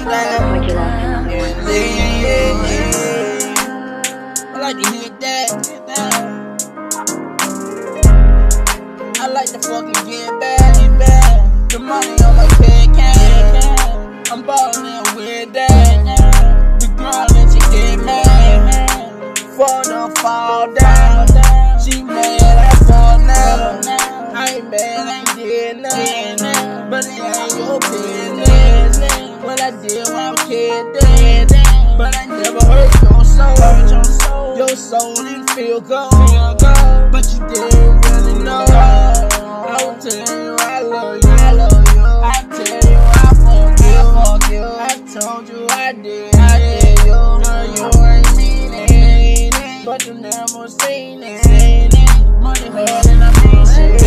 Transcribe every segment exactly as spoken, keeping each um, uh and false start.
Like you lost him. Yeah, yeah, yeah. I like to hit that. I like to fucking get back, get back. The money on my head can. I'm ballin' with that. The girl that she get mad for the fall down. She mad, I fall now. I ain't mad, I ain't did nothing, but it ain't your business. What I did when I was kid, but I never hurt your soul. Your soul didn't feel good, but you didn't really know. I will tell you I love you, I love you. I tell you I fuck you, I told you I did, I did you. Girl, you ain't mean it, but you never seen it. Money hard and I mean shit.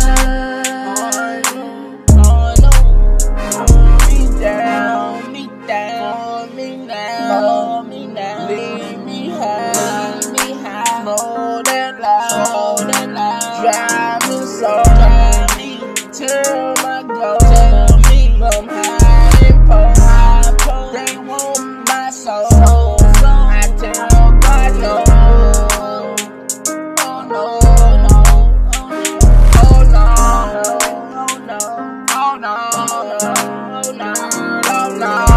Oh no, hold me down, hold me down, hold me now, hold me now. Leave me high, leave me high, more than loud, more than loud. Drive me so, drive me till my goal. Tell me I'm high and post, high and post. They want my soul, so, so. I tell God no. Oh no, no, oh no, oh no, oh no, oh no, oh no, oh no.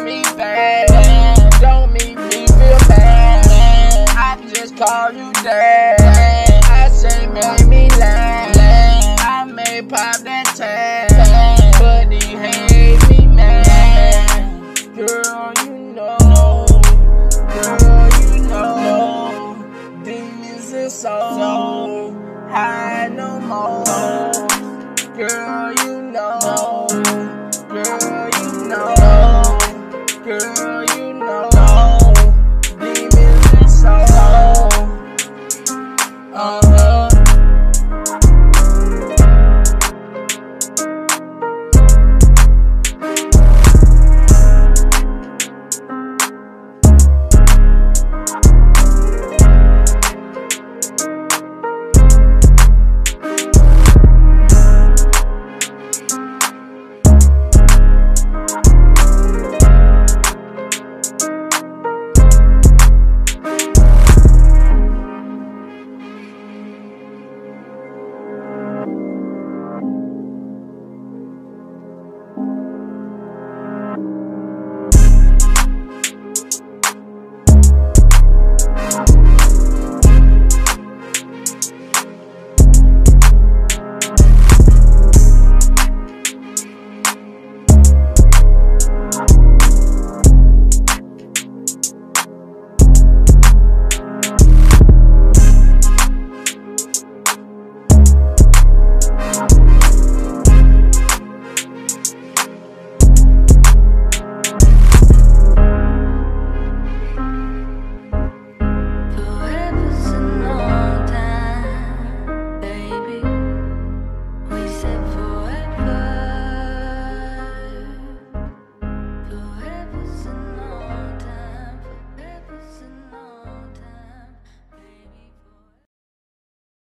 Call you dad.